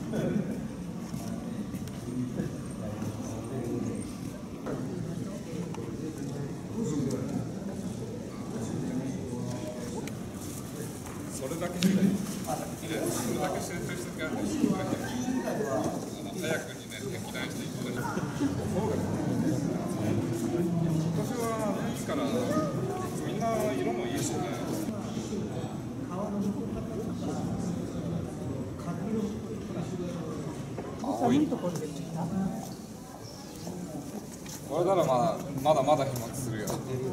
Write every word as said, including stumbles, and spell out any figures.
それだけしてる、それだけしてる人があるんですよ。早くにね、敵対していったり。そうだね。今年は秋からみんな色もいいですよね。 寒いところで来た。 これならまだまだまだ飛沫するよ。